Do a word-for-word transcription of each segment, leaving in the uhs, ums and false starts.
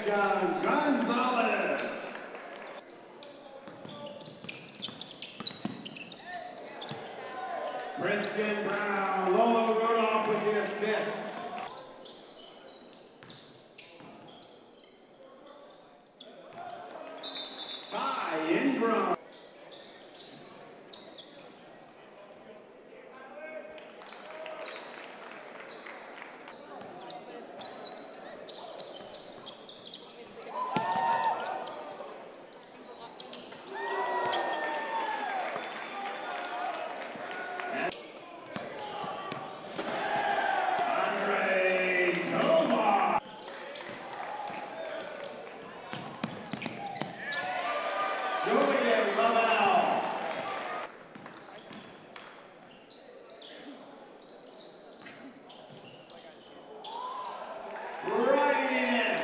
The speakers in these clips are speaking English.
Christian Gonzalez. Christian Brown, Lolo Rudolph with the assist. Ty Ingram. Julian Lavelle. Brian Ennis.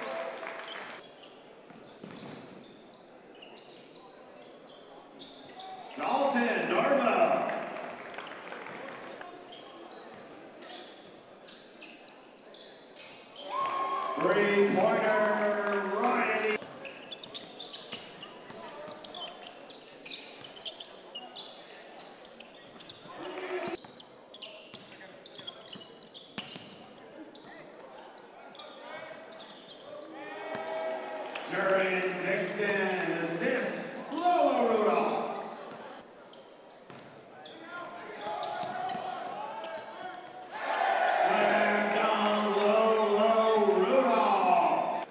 Dalton Norville. Three-pointer, Ryan. Jurian Dixon, assist, Lolo Rudolph. Slam dunk, Lolo Rudolph.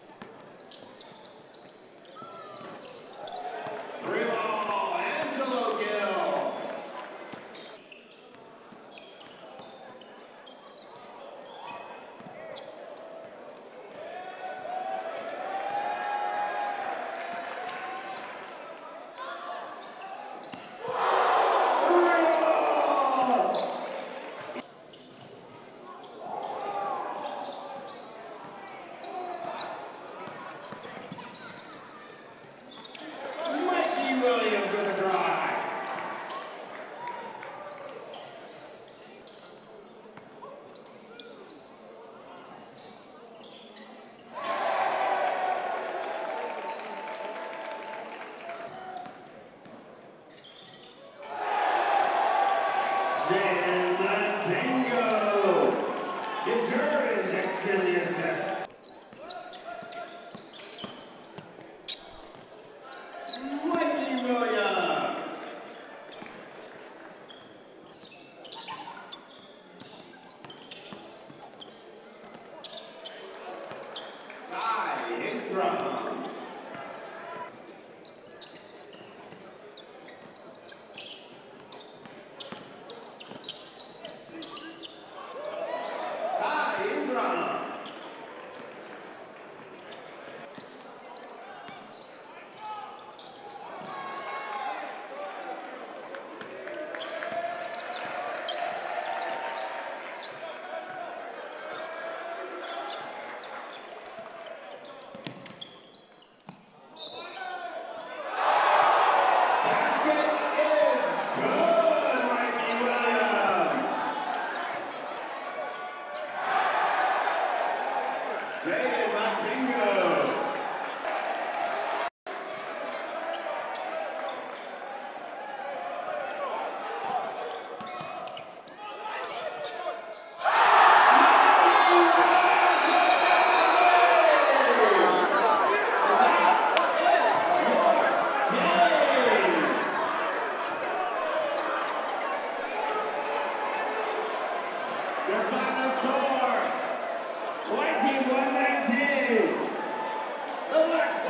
Three ball, Angelo Gill. Williams with a drive. Jaden Latingo. Get Jordan Dixon the assist. Mikey Williams. Ty Ingram. Ty Ingram. Jaden Latingo. Your final score, twenty-one nineteen. The Lex